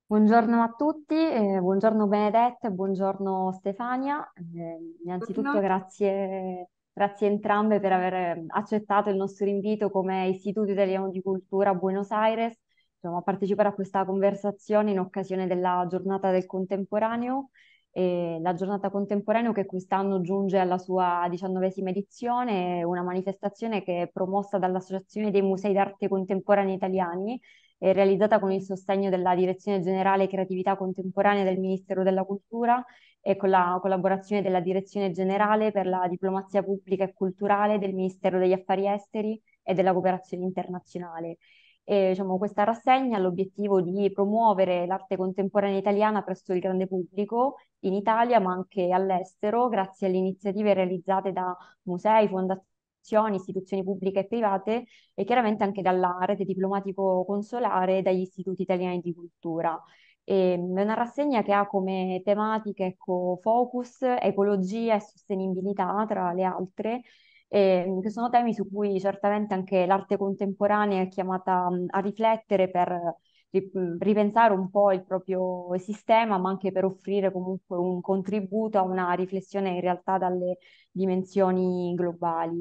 Buongiorno a tutti, buongiorno Benedetta e buongiorno Stefania. Innanzitutto Buongiorno. grazie entrambe per aver accettato il nostro invito come Istituto Italiano di Cultura a Buenos Aires, a partecipare a questa conversazione in occasione della Giornata del Contemporaneo. La Giornata Contemporaneo che quest'anno giunge alla sua 19ª edizione, è una manifestazione che è promossa dall'Associazione dei Musei d'Arte Contemporanea Italiani, è realizzata con il sostegno della Direzione Generale Creatività Contemporanea del Ministero della Cultura e con la collaborazione della Direzione Generale per la Diplomazia Pubblica e Culturale del Ministero degli Affari Esteri e della Cooperazione Internazionale. Questa rassegna ha l'obiettivo di promuovere l'arte contemporanea italiana presso il grande pubblico in Italia, ma anche all'estero, grazie alle iniziative realizzate da musei, fondazioni, istituzioni pubbliche e private e chiaramente anche dalla rete diplomatico-consolare e dagli istituti italiani di cultura. È una rassegna che ha come tematiche, ecco, focus, ecologia e sostenibilità, tra le altre, che sono temi su cui certamente anche l'arte contemporanea è chiamata a riflettere per ripensare un po' il proprio sistema, ma anche per offrire comunque un contributo a una riflessione in realtà dalle dimensioni globali.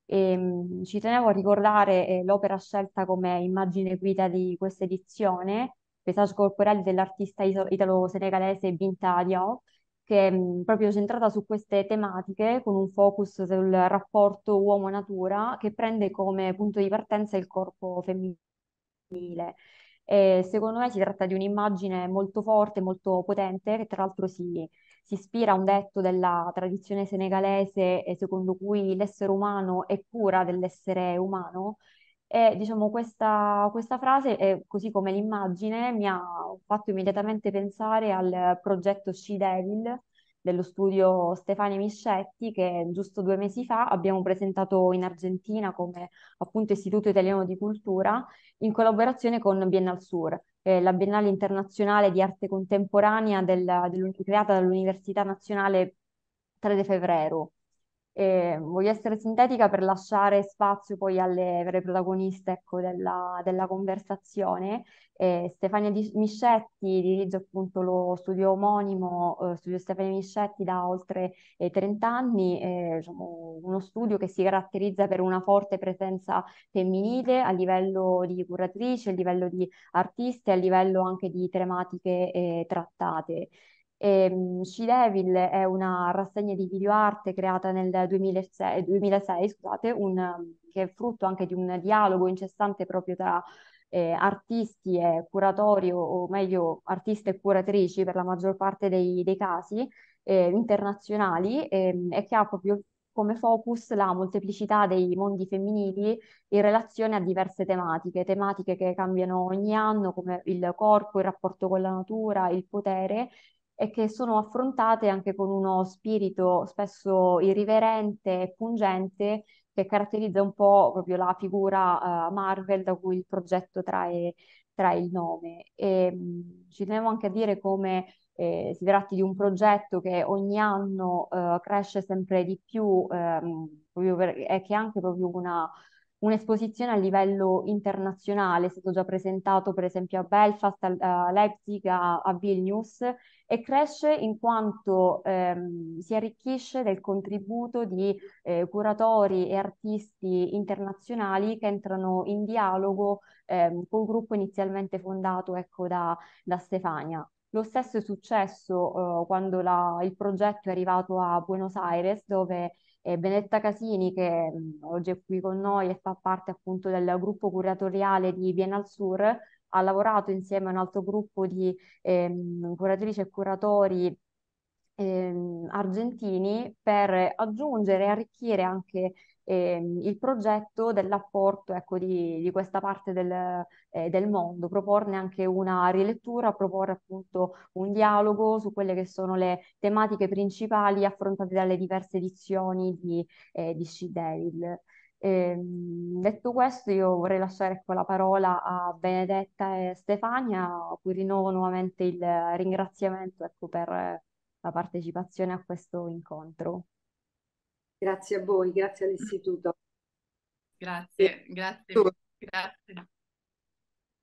Ci tenevo a ricordare l'opera scelta come immagine guida di questa edizione, Paesaggi corporali dell'artista italo-senegalese Binta Diaw, che è proprio centrata su queste tematiche con un focus sul rapporto uomo-natura che prende come punto di partenza il corpo femminile. E secondo me si tratta di un'immagine molto forte, molto potente, che tra l'altro si ispira a un detto della tradizione senegalese, secondo cui l'essere umano è cura dell'essere umano. E diciamo questa frase, così come l'immagine, mi ha fatto immediatamente pensare al progetto She Devil dello studio Stefani Miscetti, che giusto 2 mesi fa abbiamo presentato in Argentina come appunto Istituto Italiano di Cultura in collaborazione con Biennal Sur, la Biennale internazionale di arte contemporanea creata dall'Università Nazionale 3 de Febrero. Voglio essere sintetica per lasciare spazio poi alle vere protagoniste, ecco, della conversazione. Stefania Miscetti dirige appunto lo studio omonimo, Studio Stefania Miscetti da oltre 30 anni, diciamo, uno studio che si caratterizza per una forte presenza femminile a livello di curatrici, a livello di artiste, a livello anche di tematiche trattate. She Devil è una rassegna di videoarte creata nel 2006, scusate, che è frutto anche di un dialogo incessante proprio tra artisti e curatori, o meglio, artiste e curatrici per la maggior parte dei casi internazionali, e che ha proprio come focus la molteplicità dei mondi femminili in relazione a diverse tematiche che cambiano ogni anno, come il corpo, il rapporto con la natura, il potere, e che sono affrontate anche con uno spirito spesso irriverente e pungente che caratterizza un po' proprio la figura Marvel da cui il progetto trae il nome. Ci tenevo anche a dire come si tratti di un progetto che ogni anno cresce sempre di più, e che è anche proprio un'esposizione a livello internazionale. È stato già presentato per esempio a Belfast, a Leipzig, a Vilnius, e cresce in quanto si arricchisce del contributo di curatori e artisti internazionali che entrano in dialogo col gruppo inizialmente fondato, ecco, da Stefania. Lo stesso è successo quando il progetto è arrivato a Buenos Aires, dove Benedetta Casini, che oggi è qui con noi e fa parte appunto del gruppo curatoriale di Biennal Sur, ha lavorato insieme a un altro gruppo di curatrici e curatori argentini per aggiungere e arricchire anche il progetto dell'apporto, ecco, di questa parte del mondo, proporne anche una rilettura, proporre appunto un dialogo su quelle che sono le tematiche principali affrontate dalle diverse edizioni di She Devil. Detto questo, io vorrei lasciare ecco, la parola a Benedetta e Stefania, a cui rinnovo nuovamente il ringraziamento ecco, per la partecipazione a questo incontro. Grazie a voi, grazie all'Istituto. E Grazie, tu, grazie.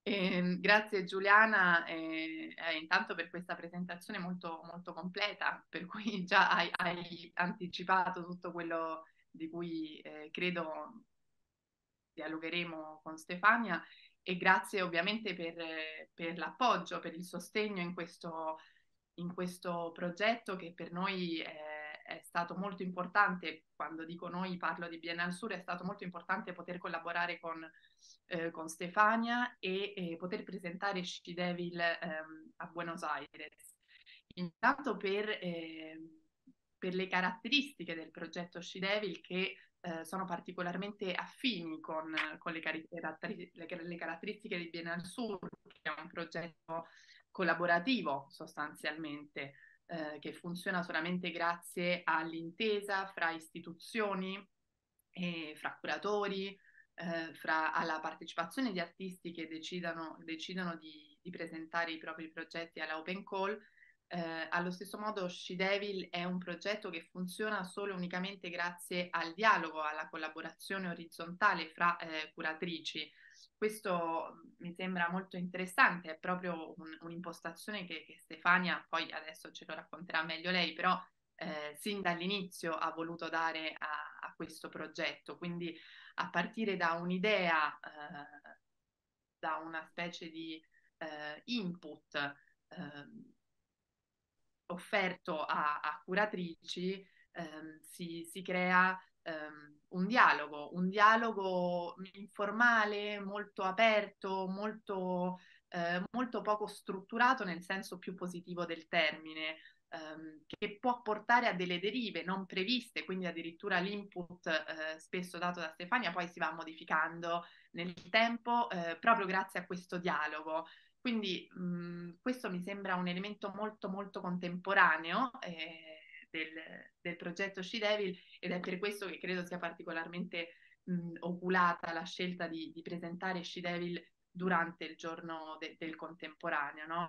Grazie Giuliana, intanto per questa presentazione molto, molto completa, per cui già hai anticipato tutto quello di cui credo dialogheremo con Stefania, e grazie ovviamente per l'appoggio, per il sostegno in questo progetto che per noi è stato molto importante. Quando dico noi parlo di Biennale Sur, è stato molto importante poter collaborare con Stefania e poter presentare She Devil a Buenos Aires. Intanto per le caratteristiche del progetto She Devil, che sono particolarmente affini con le caratteristiche di Biennale Sur, che è un progetto collaborativo sostanzialmente, che funziona solamente grazie all'intesa fra istituzioni, e fra curatori, alla partecipazione di artisti che decidono di presentare i propri progetti alla Open Call. Allo stesso modo, She Devil è un progetto che funziona solo e unicamente grazie al dialogo, alla collaborazione orizzontale fra curatrici. Questo mi sembra molto interessante, è proprio un'impostazione che Stefania, poi adesso ce lo racconterà meglio lei, però sin dall'inizio ha voluto dare a questo progetto, quindi a partire da un'idea, da una specie di input offerto a curatrici, si crea un dialogo informale, molto aperto, molto poco strutturato nel senso più positivo del termine, che può portare a delle derive non previste, quindi addirittura l'input spesso dato da Stefania poi si va modificando nel tempo proprio grazie a questo dialogo. Quindi questo mi sembra un elemento molto molto contemporaneo del progetto She Devil, ed è per questo che credo sia particolarmente oculata la scelta di presentare She Devil durante il giorno del contemporaneo, no?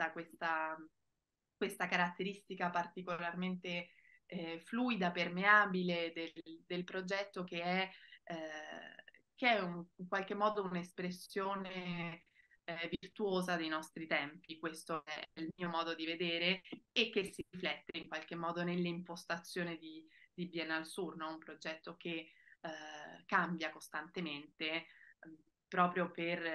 Questa caratteristica particolarmente fluida, permeabile del progetto, che è in qualche modo un'espressione virtuosa dei nostri tempi. Questo è il mio modo di vedere, e che si riflette in qualche modo nell'impostazione di Biennale Sur, no? Un progetto che cambia costantemente proprio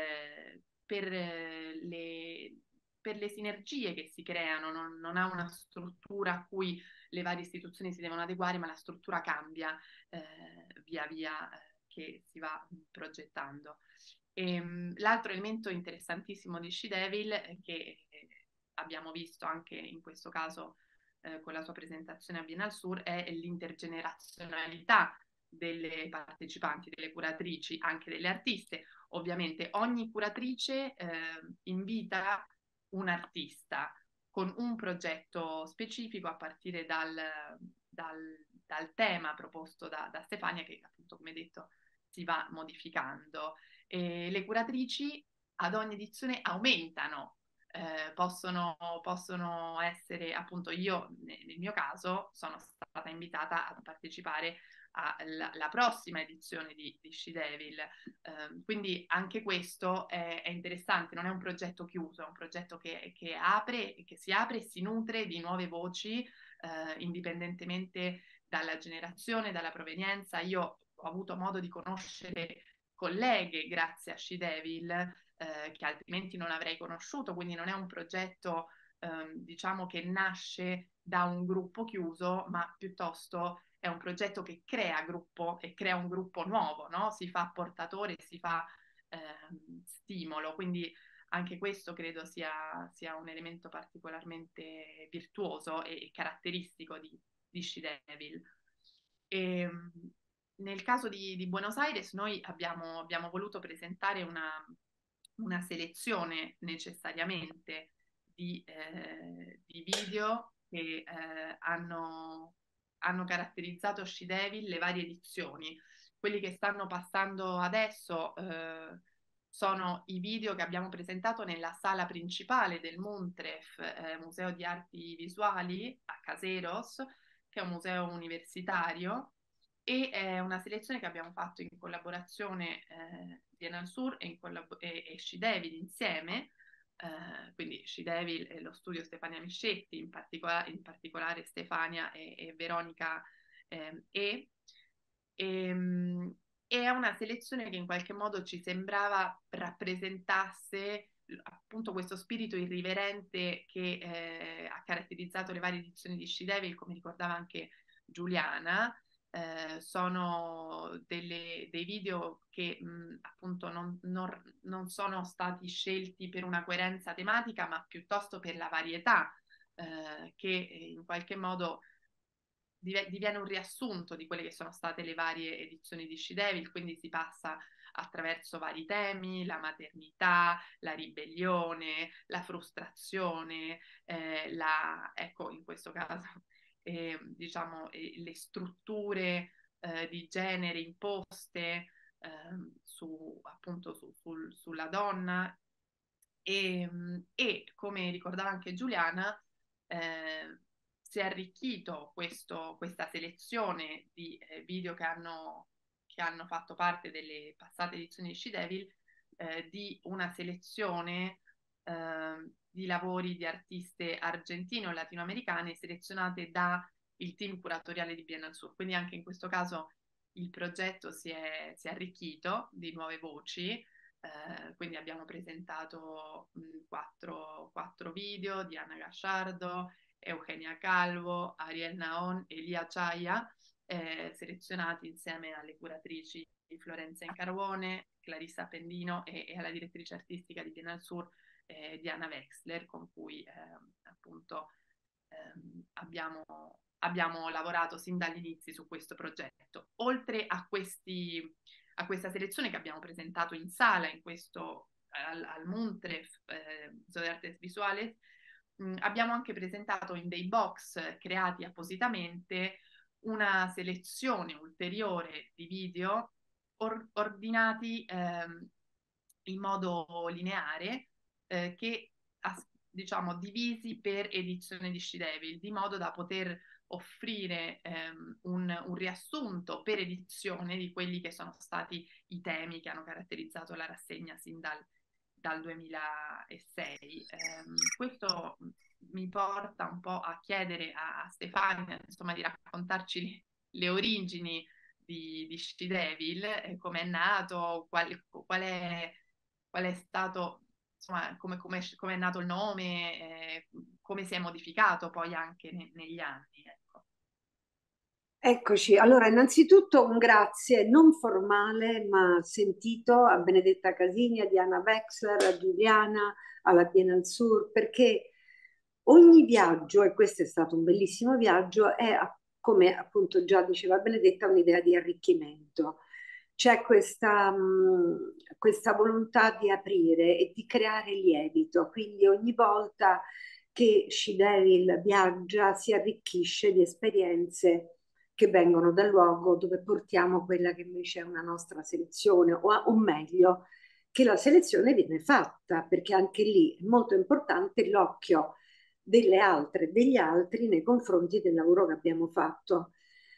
per le sinergie che si creano. Non ha una struttura a cui le varie istituzioni si devono adeguare, ma la struttura cambia via via che si va progettando. L'altro elemento interessantissimo di She Devil, che abbiamo visto anche in questo caso con la sua presentazione a Biennale Sur, è l'intergenerazionalità delle partecipanti, delle curatrici, anche delle artiste. Ovviamente ogni curatrice invita un artista con un progetto specifico a partire dal tema proposto da Stefania, che appunto, come detto, si va modificando. E le curatrici ad ogni edizione aumentano, possono essere, appunto, io nel mio caso sono stata invitata a partecipare alla prossima edizione di She Devil. Quindi anche questo è interessante, non è un progetto chiuso, è un progetto che si apre e si nutre di nuove voci, indipendentemente dalla generazione, dalla provenienza. Io ho avuto modo di conoscere colleghe grazie a She Devil, che altrimenti non avrei conosciuto, quindi non è un progetto diciamo che nasce da un gruppo chiuso, ma piuttosto è un progetto che crea gruppo e crea un gruppo nuovo, no? Si fa portatore, si fa stimolo, quindi anche questo credo sia un elemento particolarmente virtuoso e caratteristico di She Devil. E, nel caso di Buenos Aires noi abbiamo voluto presentare una selezione necessariamente di video che hanno caratterizzato She Devil le varie edizioni. Quelli che stanno passando adesso sono i video che abbiamo presentato nella sala principale del Muntref, Museo di Arti Visuali a Caseros, che è un museo universitario, e è una selezione che abbiamo fatto in collaborazione Biennale Sur e She Devil insieme, quindi She Devil e lo studio Stefania Miscetti, in particolare Stefania e Veronica e, e è una selezione che in qualche modo ci sembrava rappresentasse appunto questo spirito irriverente che ha caratterizzato le varie edizioni di She Devil, come ricordava anche Giuliana. Sono dei video che appunto non sono stati scelti per una coerenza tematica, ma piuttosto per la varietà che in qualche modo diviene un riassunto di quelle che sono state le varie edizioni di She Devil, quindi si passa attraverso vari temi: la maternità, la ribellione, la frustrazione, ecco, in questo caso diciamo le strutture di genere imposte appunto sulla donna e come ricordava anche Giuliana, si è arricchito questa selezione di video che hanno fatto parte delle passate edizioni di She Devil, di una selezione di lavori di artiste argentine o latinoamericane selezionate da il team curatoriale di Biennale Sur. Quindi anche in questo caso il progetto si è arricchito di nuove voci. Quindi abbiamo presentato quattro video di Anna Gasciardo, Eugenia Calvo, Ariel Naon e Lia Chaya, selezionati insieme alle curatrici di Florenza Incarone, Clarissa Appendino e alla direttrice artistica di Biennale Sur, Diana Wexler, con cui appunto abbiamo lavorato sin dall'inizio su questo progetto. Oltre a questa selezione che abbiamo presentato in sala al Muntref Museo de Artes Visuales, abbiamo anche presentato in dei box creati appositamente una selezione ulteriore di video ordinati in modo lineare, che diciamo divisi per edizione di She Devil, di modo da poter offrire un riassunto per edizione di quelli che sono stati i temi che hanno caratterizzato la rassegna sin dal 2006. Questo mi porta un po' a chiedere a Stefania, insomma, di raccontarci le origini di She Devil, come è nato, qual è stato, insomma, come è nato il nome, come si è modificato poi anche negli anni. Ecco. Eccoci, allora innanzitutto un grazie non formale ma sentito a Benedetta Casini, a Diana Wexler, a Giuliana, alla Biennale Sur, perché ogni viaggio, e questo è stato un bellissimo viaggio, è, come appunto già diceva Benedetta, un'idea di arricchimento. C'è questa volontà di aprire e di creare lievito, quindi ogni volta che She Devil viaggia si arricchisce di esperienze che vengono dal luogo dove portiamo quella che invece è una nostra selezione, o meglio, che la selezione viene fatta, perché anche lì è molto importante l'occhio delle altre, degli altri nei confronti del lavoro che abbiamo fatto.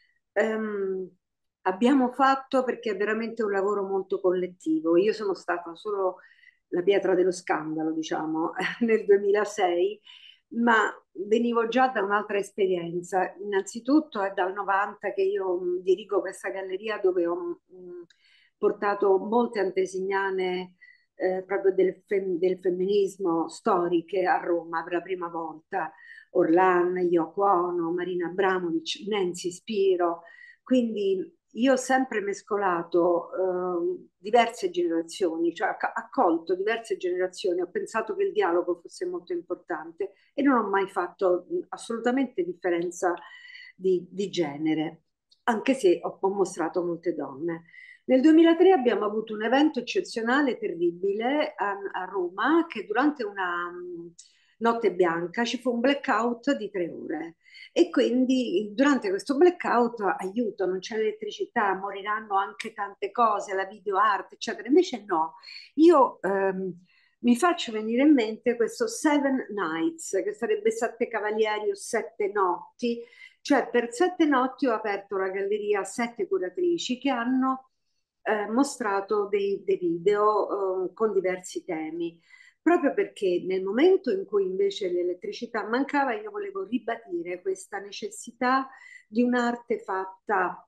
Abbiamo fatto perché è veramente un lavoro molto collettivo. Io sono stata solo la pietra dello scandalo, diciamo, nel 2006, ma venivo già da un'altra esperienza. Innanzitutto è dal 90 che io dirigo questa galleria dove ho portato molte antesignane proprio del femminismo storiche a Roma per la prima volta. Orlan, Yoko Ono, Marina Abramovic, Nancy Spiro. Quindi io ho sempre mescolato diverse generazioni, cioè accolto diverse generazioni, ho pensato che il dialogo fosse molto importante e non ho mai fatto assolutamente differenza di genere, anche se ho mostrato molte donne. Nel 2003 abbiamo avuto un evento eccezionale, terribile, a Roma, che durante una notte bianca ci fu un blackout di 3 ore. E quindi durante questo blackout, aiuto, non c'è elettricità, moriranno anche tante cose, la video art, eccetera. Invece no, io mi faccio venire in mente questo Seven Nights, che sarebbe 7 cavalieri o 7 notti, Cioè per 7 notti ho aperto la galleria a 7 curatrici che hanno mostrato dei video con diversi temi, proprio perché nel momento in cui invece l'elettricità mancava, io volevo ribadire questa necessità di un'arte fatta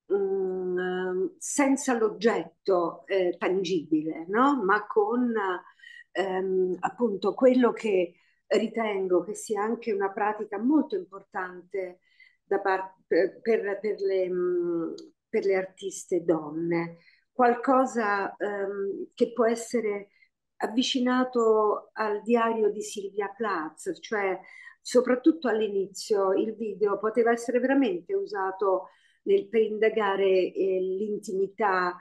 senza l'oggetto tangibile, no? Ma con appunto quello che ritengo che sia anche una pratica molto importante per le artiste donne, qualcosa che può essere avvicinato al diario di Silvia Plath, cioè soprattutto all'inizio il video poteva essere veramente usato per indagare l'intimità,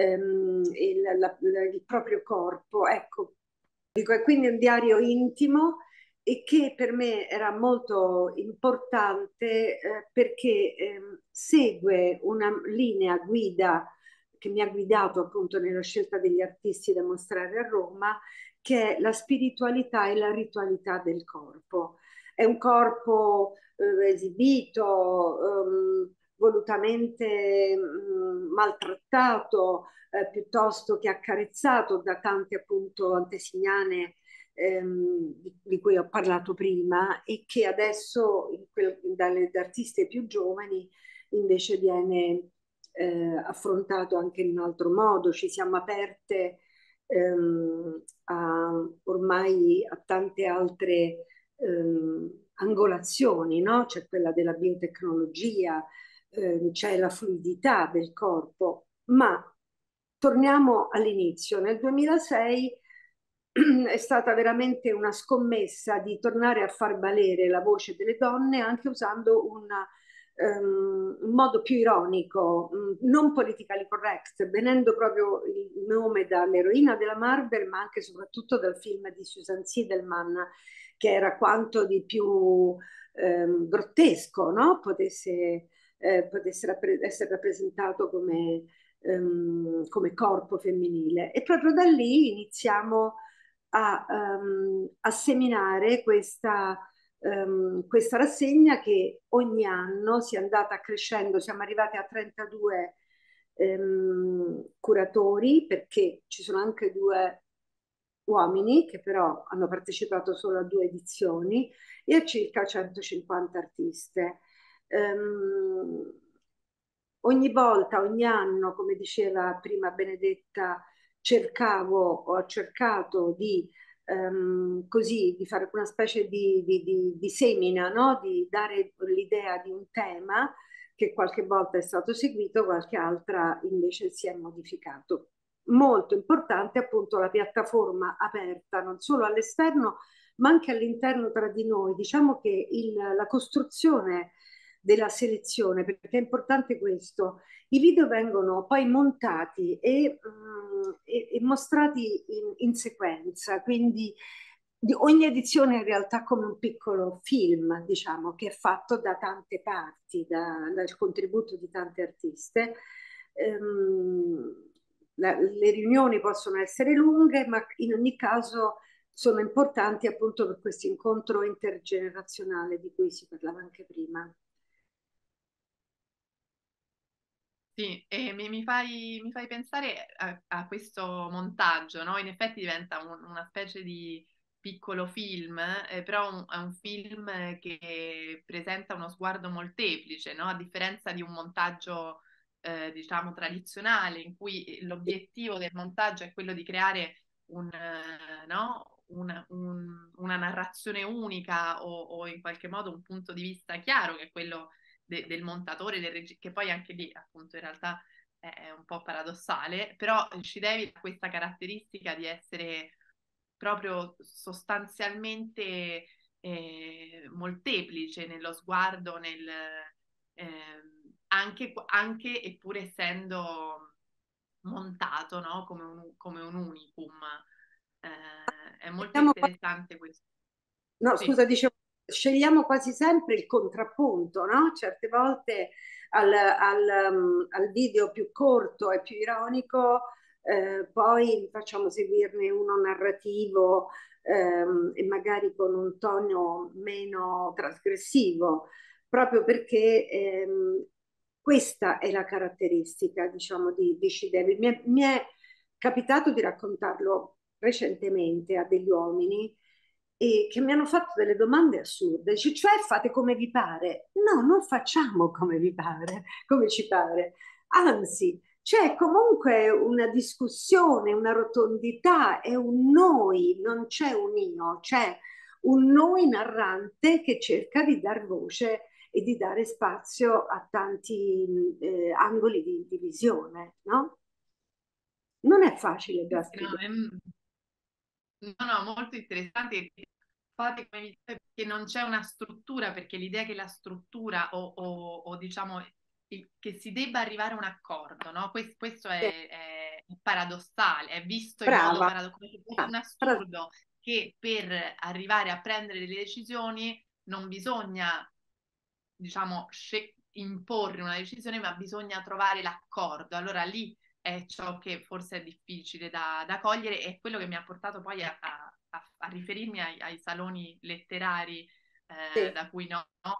il proprio corpo. Ecco, dico, è quindi un diario intimo e che per me era molto importante perché segue una linea guida che mi ha guidato appunto nella scelta degli artisti da mostrare a Roma, che è la spiritualità e la ritualità del corpo. È un corpo esibito, volutamente maltrattato, piuttosto che accarezzato da tante appunto antesignane di cui ho parlato prima e che adesso dalle artiste più giovani invece viene affrontato anche in un altro modo. Ci siamo aperte ormai a tante altre angolazioni, no? C'è quella della biotecnologia, c'è la fluidità del corpo, ma torniamo all'inizio. Nel 2006 è stata veramente una scommessa di tornare a far valere la voce delle donne anche usando un modo più ironico, non politically correct, venendo proprio il nome dall'eroina della Marvel, ma anche e soprattutto dal film di Susan Siedelman, che era quanto di più grottesco, no? Potesse essere rappresentato come corpo femminile. E proprio da lì iniziamo a seminare questa rassegna che ogni anno si è andata crescendo. Siamo arrivati a 32 curatori, perché ci sono anche 2 uomini che però hanno partecipato solo a 2 edizioni, e a circa 150 artiste. Ogni volta, ogni anno, come diceva prima Benedetta, ho cercato così, di fare una specie di semina, no? Di dare l'idea di un tema che qualche volta è stato seguito, qualche altra invece si è modificato. Molto importante appunto la piattaforma aperta non solo all'esterno ma anche all'interno tra di noi. Diciamo che la costruzione della selezione, perché è importante questo, i video vengono poi montati e mostrati in sequenza, quindi ogni edizione è in realtà come un piccolo film, diciamo, che è fatto da tante parti, dal contributo di tante artiste. Le riunioni possono essere lunghe, ma in ogni caso sono importanti appunto per questo incontro intergenerazionale di cui si parlava anche prima. Sì, e mi fai pensare a questo montaggio, no? In effetti diventa una specie di piccolo film, però è un film che presenta uno sguardo molteplice, no? A differenza di un montaggio, diciamo, tradizionale, in cui l'obiettivo del montaggio è quello di creare no? Una narrazione unica o in qualche modo un punto di vista chiaro, che è quello del montatore, che poi anche lì appunto in realtà è un po' paradossale, però ci devi questa caratteristica di essere proprio sostanzialmente molteplice nello sguardo, anche eppure essendo montato, no? Come un unicum. È molto Scegliamo interessante questo. No, Sì. scusa, dicevo, scegliamo quasi sempre il contrappunto, no? Certe volte al video più corto e più ironico, poi facciamo seguirne uno narrativo e magari con un tono meno trasgressivo. proprio perché questa è la caratteristica, diciamo, di Scidevi. Mi è capitato di raccontarlo recentemente a degli uomini e che mi hanno fatto delle domande assurde, cioè fate come vi pare. No, non facciamo come vi pare, come ci pare. Anzi, c'è comunque una discussione, una rotondità, è un noi, non c'è un io, c'è un noi narrante che cerca di dar voce e di dare spazio a tanti angoli di visione, no? Non è facile Sì, da sì, no, spiegare. no, no, molto interessante. Fate come vi dite, perché non c'è una struttura, perché l'idea che la struttura o diciamo che si debba arrivare a un accordo, no? Questo è paradossale, è visto in modo Brava, paradossale, come se fosse un brava. assurdo che per arrivare a prendere delle decisioni non bisogna, diciamo, imporre una decisione, ma bisogna trovare l'accordo. Allora lì è ciò che forse è difficile da cogliere e quello che mi ha portato poi a riferirmi ai saloni letterari Sì, da cui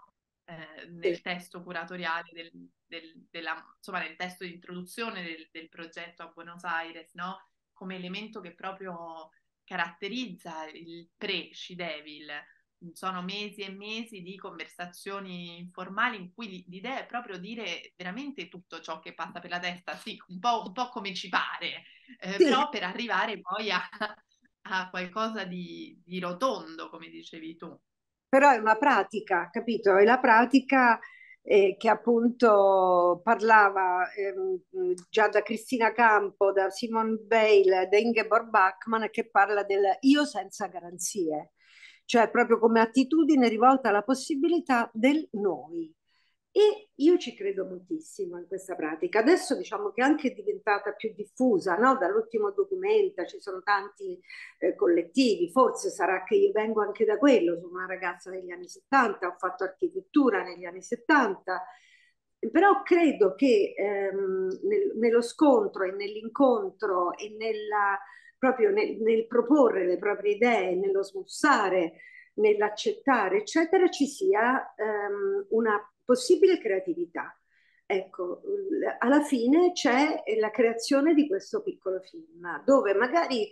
sì. nel testo curatoriale insomma, nel testo di introduzione del progetto a Buenos Aires, no? Come elemento che proprio caratterizza il pre-Sci-Devil. Sono mesi e mesi di conversazioni informali in cui l'idea è proprio dire veramente tutto ciò che passa per la testa, sì, un po' come ci pare, Sì, però per arrivare poi a qualcosa di rotondo, come dicevi tu. però è una pratica, capito? È la pratica che appunto parlava già da Cristina Campo, da Simone Weil, da Ingeborg Bachmann, che parla del io senza garanzie, cioè proprio come attitudine rivolta alla possibilità del noi. E io ci credo moltissimo in questa pratica. Adesso diciamo che è anche diventata più diffusa, no? Dall'ultimo documento ci sono tanti collettivi, forse sarà che io vengo anche da quello, sono una ragazza degli anni 70, ho fatto architettura negli anni 70, però credo che nello scontro e nell'incontro e proprio nel proporre le proprie idee, nello smussare, nell'accettare, eccetera, ci sia una possibile creatività. Ecco, alla fine c'è la creazione di questo piccolo film, dove magari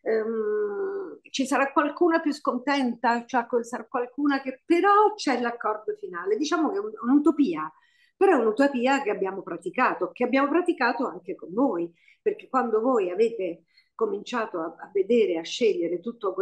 ci sarà qualcuna più scontenta, cioè, sarà qualcuna che però c'è l'accordo finale. Diciamo che è un'utopia, però è un'utopia che abbiamo praticato anche con voi, perché quando voi avete cominciato a vedere, a scegliere tutto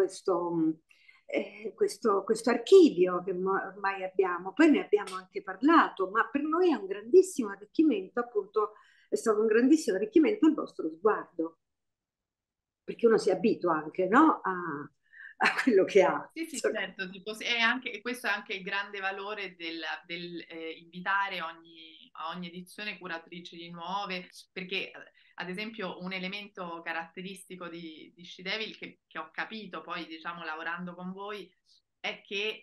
questo archivio che ormai abbiamo, poi ne abbiamo anche parlato, ma per noi è un grandissimo arricchimento, appunto, è stato un grandissimo arricchimento il vostro sguardo, perché uno si abitua anche, no? A quello che ha. Sì, sì, certo, e questo è anche il grande valore del invitare a ogni edizione curatrici di nuove, perché ad esempio un elemento caratteristico di She Devil che ho capito poi, diciamo, lavorando con voi, è che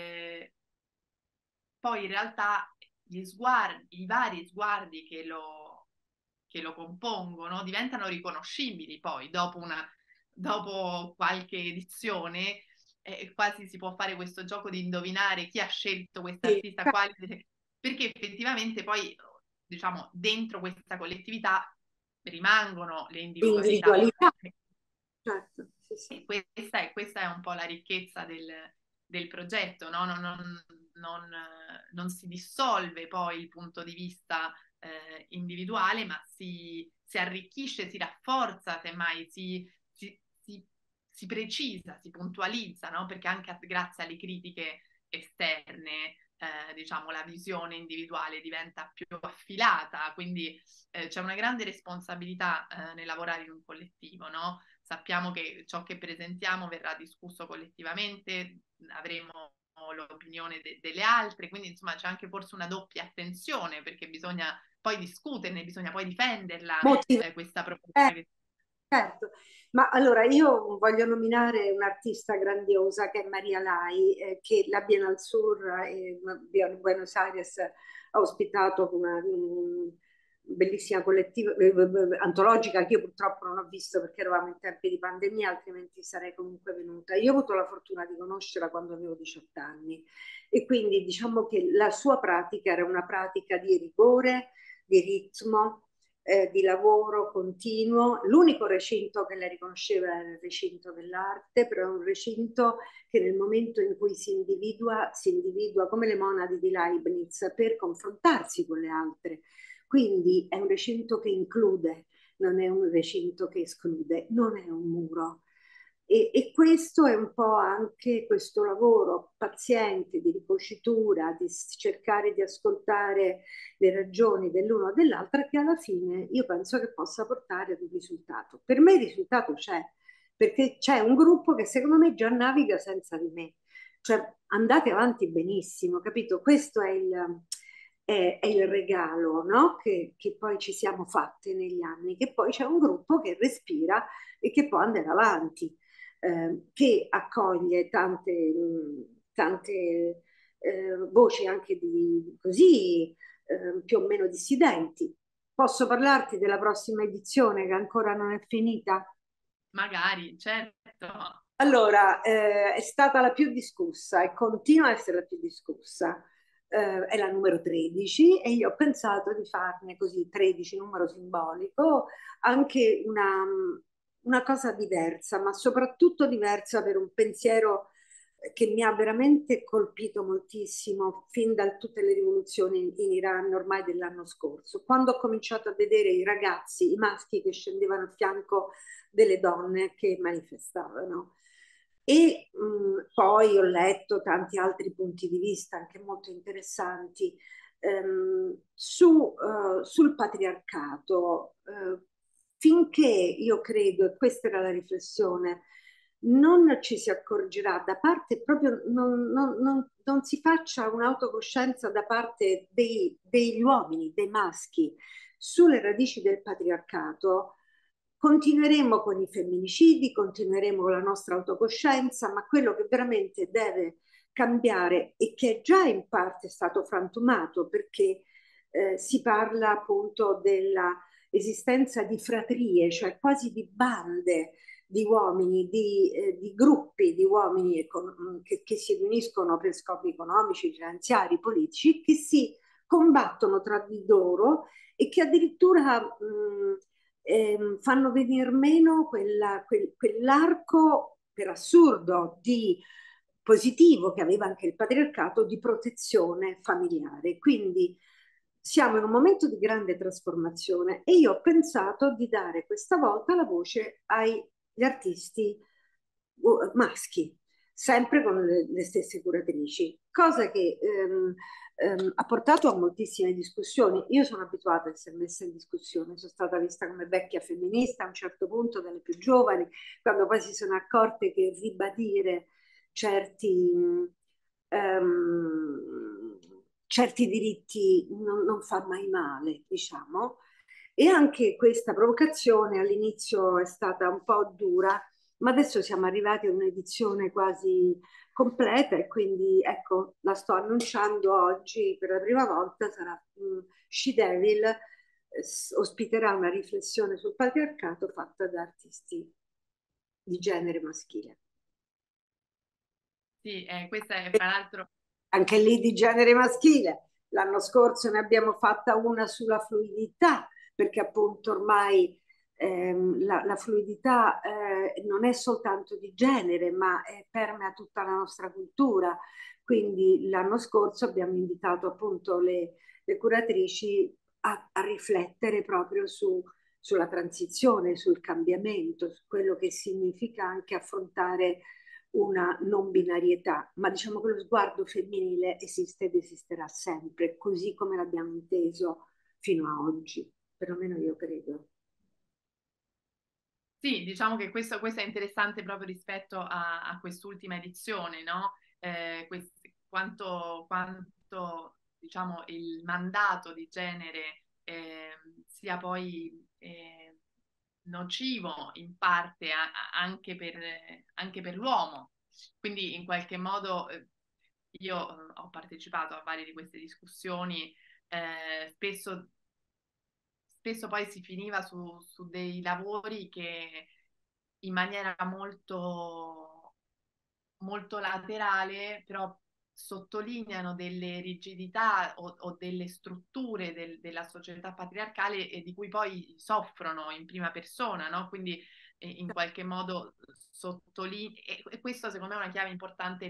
poi in realtà i vari sguardi che lo compongono diventano riconoscibili poi dopo qualche edizione. Quasi si può fare questo gioco di indovinare chi ha scelto Sì, quest'artista, quale, perché effettivamente poi, diciamo, dentro questa collettività rimangono le individualità. individualità, certo, sì, sì. E questa è un po' la ricchezza del progetto, no? Non si dissolve poi il punto di vista individuale, ma si arricchisce, si rafforza, semmai si precisa, si puntualizza, no? Perché anche grazie alle critiche esterne, diciamo, la visione individuale diventa più affilata, quindi c'è una grande responsabilità nel lavorare in un collettivo, no? Sappiamo che ciò che presentiamo verrà discusso collettivamente, avremo l'opinione delle altre, quindi insomma c'è anche forse una doppia attenzione perché bisogna poi discuterne, bisogna poi difenderla, Motiva- questa eh, proposta che... certo. Ma allora io voglio nominare un'artista grandiosa che è Maria Lai, che la Bienal Sur Buenos Aires ha ospitato bellissima collettiva, antologica, che io purtroppo non ho visto perché eravamo in tempi di pandemia, altrimenti sarei comunque venuta. Io ho avuto la fortuna di conoscerla quando avevo 18 anni e quindi diciamo che la sua pratica era una pratica di rigore, di ritmo, di lavoro continuo. L'unico recinto che lei riconosceva era il recinto dell'arte, però è un recinto che nel momento in cui si individua come le monadi di Leibniz per confrontarsi con le altre. Quindi è un recinto che include, non è un recinto che esclude, non è un muro. E questo è un po' anche questo lavoro paziente di ricocitura, di cercare di ascoltare le ragioni dell'uno o dell'altra, che alla fine io penso che possa portare ad un risultato. Per me il risultato c'è, perché c'è un gruppo che secondo me già naviga senza di me. Cioè andate avanti benissimo, capito? Questo è il regalo, no? Che poi ci siamo fatte negli anni, che poi c'è un gruppo che respira e che può andare avanti, che accoglie tante voci anche di così più o meno dissidenti. Posso parlarti della prossima edizione che ancora non è finita? Magari, certo. Allora, è stata la più discussa e continua a essere la più discussa. È la numero 13 e io ho pensato di farne così 13, numero simbolico, anche una cosa diversa, ma soprattutto diversa per un pensiero che mi ha veramente colpito moltissimo fin da tutte le rivoluzioni in Iran ormai dell'anno scorso, quando ho cominciato a vedere i ragazzi, i maschi che scendevano a fianco delle donne che manifestavano. E poi ho letto tanti altri punti di vista anche molto interessanti sul patriarcato. Finché io credo, e questa era la riflessione, non ci si accorgerà da parte proprio, non si faccia un'autocoscienza da parte degli uomini, dei maschi, sulle radici del patriarcato, continueremo con i femminicidi, continueremo con la nostra autocoscienza, ma quello che veramente deve cambiare e che già in parte è stato frantumato perché si parla appunto della esistenza di fratrie, cioè quasi di bande di uomini, di gruppi di uomini che si riuniscono per scopi economici, finanziari, politici, che si combattono tra di loro e che addirittura fanno venir meno quell'arco per assurdo di positivo che aveva anche il patriarcato di protezione familiare. Quindi siamo in un momento di grande trasformazione e io ho pensato di dare questa volta la voce agli artisti maschi, sempre con le stesse curatrici, cosa che ha portato a moltissime discussioni. Io sono abituata a essere messa in discussione, sono stata vista come vecchia femminista a un certo punto dalle più giovani, quando poi si sono accorte che ribadire certi, um, certi diritti non fa mai male, diciamo. E anche questa provocazione all'inizio è stata un po' dura, ma adesso siamo arrivati a un'edizione quasi completa e quindi ecco, la sto annunciando oggi per la prima volta, sarà She Devil, ospiterà una riflessione sul patriarcato fatta da artisti di genere maschile. Sì, questa è fra l'altro... Anche lì di genere maschile. L'anno scorso ne abbiamo fatta una sulla fluidità, perché appunto ormai la fluidità non è soltanto di genere, ma permea tutta la nostra cultura. Quindi l'anno scorso abbiamo invitato appunto le curatrici a riflettere proprio sulla transizione, sul cambiamento, su quello che significa anche affrontare una non binarietà, ma diciamo che lo sguardo femminile esiste ed esisterà sempre, così come l'abbiamo inteso fino a oggi, perlomeno io credo. Sì, diciamo che questo è interessante proprio rispetto a quest'ultima edizione, no? Quanto, diciamo, il mandato di genere sia poi nocivo in parte anche per l'uomo. Quindi in qualche modo io ho partecipato a varie di queste discussioni, spesso spesso poi si finiva su dei lavori che in maniera molto, molto laterale, però sottolineano delle rigidità o delle strutture della società patriarcale e di cui poi soffrono in prima persona, no? Quindi in qualche modo sottolinea, e questo secondo me è una chiave importante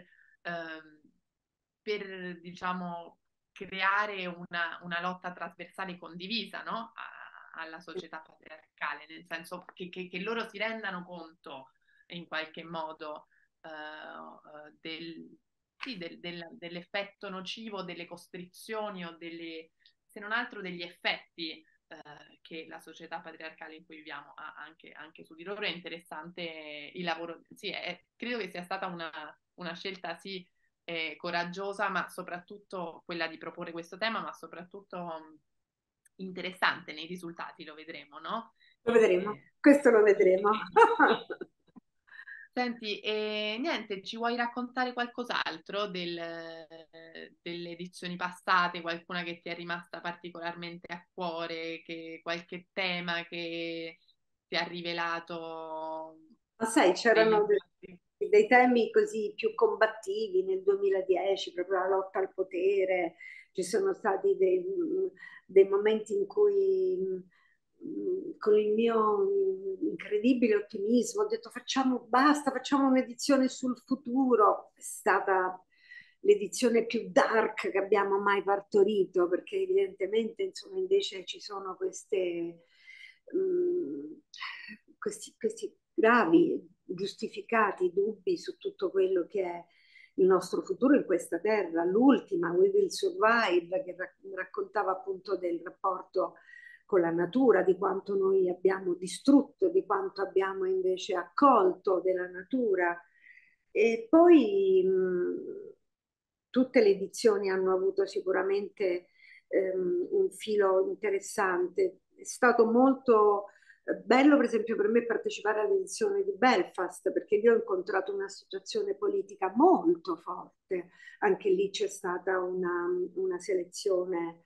per diciamo, creare una lotta trasversale condivisa, no? Alla società patriarcale, nel senso che loro si rendano conto in qualche modo sì, dell'effetto nocivo, delle costrizioni o se non altro degli effetti che la società patriarcale in cui viviamo ha anche su di loro. È interessante il lavoro, sì, credo che sia stata una scelta sì coraggiosa, ma soprattutto quella di proporre questo tema, ma soprattutto interessante nei risultati, lo vedremo, no? Lo vedremo, questo lo vedremo. Senti, niente, ci vuoi raccontare qualcos'altro delle edizioni passate, qualcuna che ti è rimasta particolarmente a cuore, qualche tema che ti ha rivelato Ma sai, degli c'erano sbatti? dei temi così più combattivi nel 2010, proprio la lotta al potere, ci sono stati dei momenti in cui con il mio incredibile ottimismo ho detto facciamo, basta, facciamo un'edizione sul futuro. È stata l'edizione più dark che abbiamo mai partorito, perché evidentemente insomma invece ci sono questi gravi, giustificati dubbi su tutto quello che è il nostro futuro in questa terra. L'ultima, We Will Survive, che raccontava appunto del rapporto con la natura, di quanto noi abbiamo distrutto, di quanto abbiamo invece accolto della natura. E poi tutte le edizioni hanno avuto sicuramente un filo interessante. È stato molto bello, per esempio, per me partecipare all'edizione di Belfast, perché lì ho incontrato una situazione politica molto forte. Anche lì c'è stata una selezione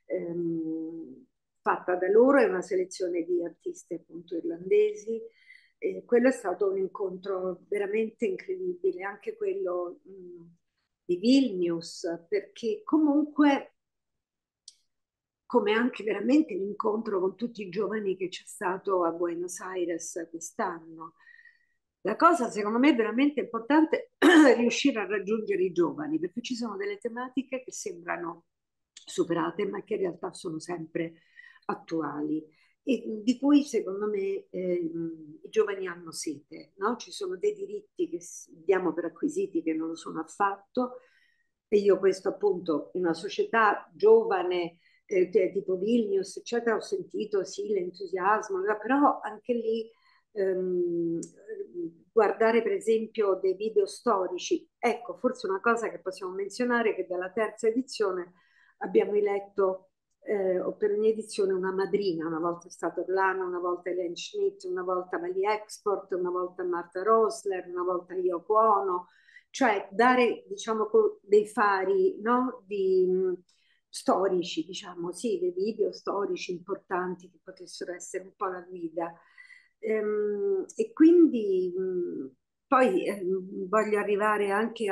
fatta da loro e una selezione di artisti appunto irlandesi. Quello è stato un incontro veramente incredibile, anche quello di Vilnius, perché comunque, come anche veramente l'incontro con tutti i giovani che c'è stato a Buenos Aires quest'anno. La cosa secondo me veramente importante è riuscire a raggiungere i giovani, perché ci sono delle tematiche che sembrano superate, ma che in realtà sono sempre attuali e di cui secondo me i giovani hanno sete, no? Ci sono dei diritti che diamo per acquisiti che non lo sono affatto, e io questo appunto in una società giovane tipo Vilnius, eccetera, ho sentito sì l'entusiasmo, però anche lì guardare per esempio dei video storici, ecco, forse una cosa che possiamo menzionare è che dalla terza edizione abbiamo eletto per ogni edizione una madrina, una volta è stata Orlana, una volta Elaine Schmidt, una volta Mali Export, una volta Marta Rosler, una volta Yoko Ono, cioè dare diciamo dei fari, no? Storici, diciamo, sì, dei video storici importanti che potessero essere un po' la guida. E quindi poi voglio arrivare anche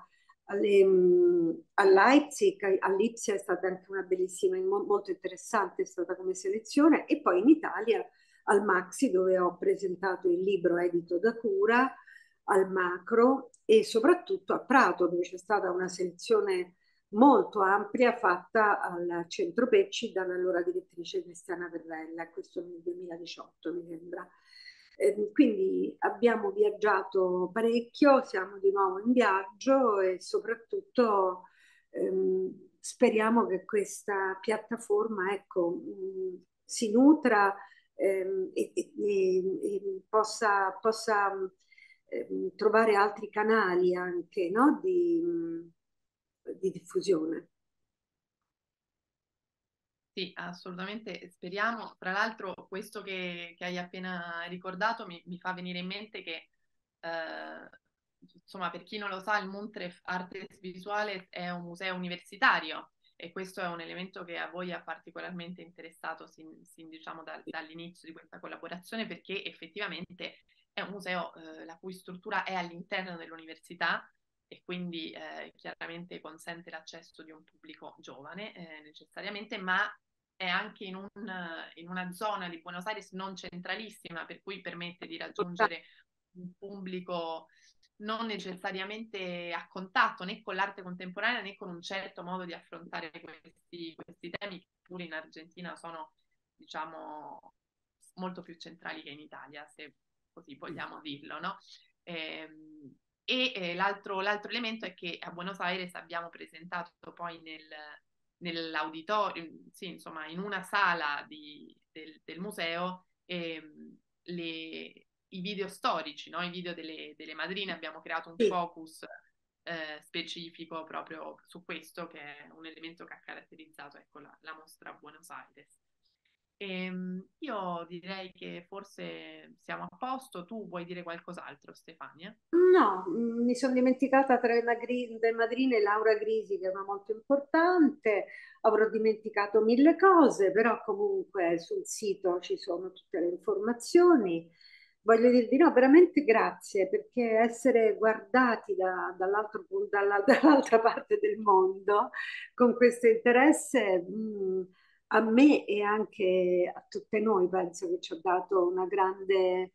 a Leipzig, a Lipsia è stata anche una bellissima, molto interessante, è stata come selezione, e poi in Italia al Maxi dove ho presentato il libro edito da Cura, al Macro e soprattutto a Prato dove c'è stata una selezione molto ampia fatta al Centro Pecci dall'allora direttrice Cristiana Perrella, questo nel 2018 mi sembra. Quindi abbiamo viaggiato parecchio, siamo di nuovo in viaggio e soprattutto speriamo che questa piattaforma ecco, si nutra e possa trovare altri canali anche no? Di diffusione. Sì, assolutamente, speriamo. Tra l'altro, questo che hai appena ricordato mi fa venire in mente che, eh, insomma, per chi non lo sa, il Montref Artes Visuales è un museo universitario E questo è un elemento che a voi ha particolarmente interessato diciamo, dall'inizio di questa collaborazione, perché effettivamente è un museo la cui struttura è all'interno dell'università e quindi chiaramente consente l'accesso di un pubblico giovane necessariamente, ma è anche in una zona di Buenos Aires non centralissima, per cui permette di raggiungere un pubblico non necessariamente a contatto né con l'arte contemporanea né con un certo modo di affrontare questi temi che pure in Argentina sono, diciamo, molto più centrali che in Italia, se così vogliamo dirlo, no? L'altro elemento è che a Buenos Aires abbiamo presentato poi nell'auditorio, sì, insomma, in una sala del museo, i video storici, no? I video delle madrine. Abbiamo creato un Sì. focus specifico proprio su questo, che è un elemento che ha caratterizzato, ecco, la mostra a Buenos Aires. Io direi che forse siamo a posto. Tu vuoi dire qualcos'altro, Stefania? No, mi sono dimenticata tra le madrine Laura Grisi, che è una molto importante, avrò dimenticato mille cose, però comunque sul sito ci sono tutte le informazioni. Voglio dirvi no, veramente grazie, perché essere guardati dall'altra parte del mondo con questo interesse, a me e anche a tutte noi, penso che ci ha dato una grande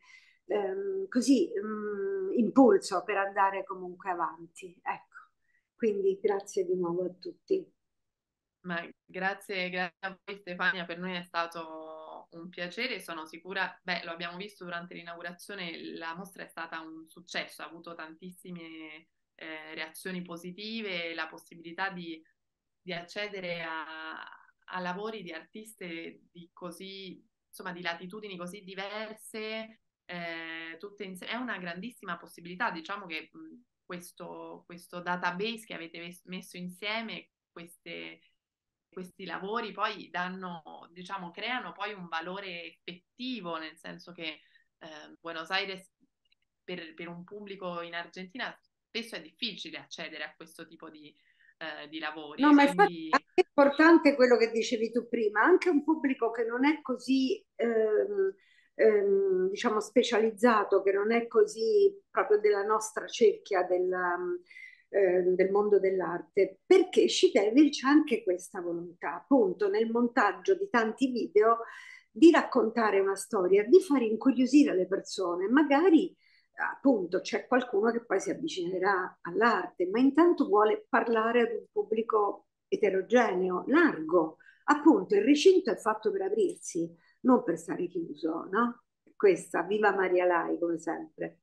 impulso per andare comunque avanti. Ecco, quindi grazie di nuovo a tutti. Ma grazie a voi Stefania, per noi è stato un piacere, sono sicura, beh, lo abbiamo visto durante l'inaugurazione, la mostra è stata un successo, ha avuto tantissime reazioni positive, la possibilità di accedere a lavori di artiste di così, insomma, di latitudini così diverse, tutte insieme, è una grandissima possibilità, diciamo che questo database che avete messo insieme, questi lavori poi diciamo, creano poi un valore effettivo, nel senso che Buenos Aires per un pubblico in Argentina spesso è difficile accedere a questo tipo di lavori No, e ma infatti è quindi anche importante quello che dicevi tu prima, anche un pubblico che non è così, diciamo, specializzato, che non è così proprio della nostra cerchia del mondo dell'arte, perché Scitelli c'è anche questa volontà, appunto, nel montaggio di tanti video, di raccontare una storia, di far incuriosire le persone, magari appunto c'è qualcuno che poi si avvicinerà all'arte, ma intanto vuole parlare ad un pubblico eterogeneo, largo. Appunto, il recinto è fatto per aprirsi, non per stare chiuso, no? Questa, viva Maria Lai, come sempre.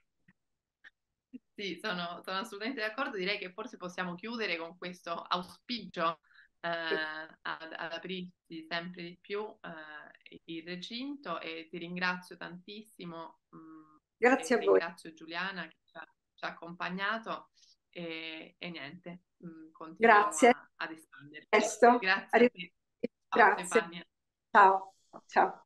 sì, sono assolutamente d'accordo. Direi che forse possiamo chiudere con questo auspicio ad aprirsi sempre di più il recinto e ti ringrazio tantissimo Grazie e a voi. ringrazio Giuliana che ci ha accompagnato e niente, continuiamo Grazie. A ad espanderci. presto. Grazie a te. Arrivederci. Ciao Grazie. Stefania. Ciao. Ciao.